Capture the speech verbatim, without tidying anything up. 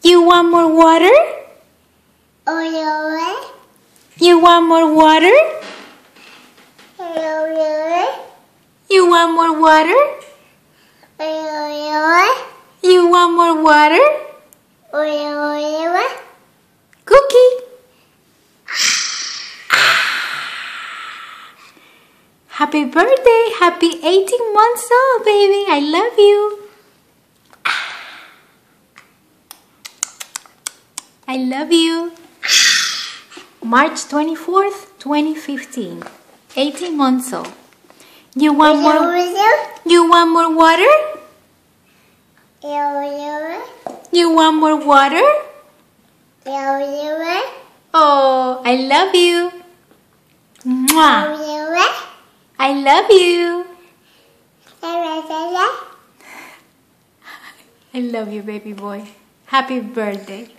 You want more water? Oh, You want more water? yeah. You want more water? Oh, You want more water? yeah. Cookie. Happy birthday. Happy eighteen months old, baby. I love you. I love you. March twenty-fourth, twenty fifteen. eighteen months old. You want more? You want more water? Yeah. You want more water? Yeah. Oh, I love you. Mwah. Yeah. I love you. I love you, baby boy. Happy birthday.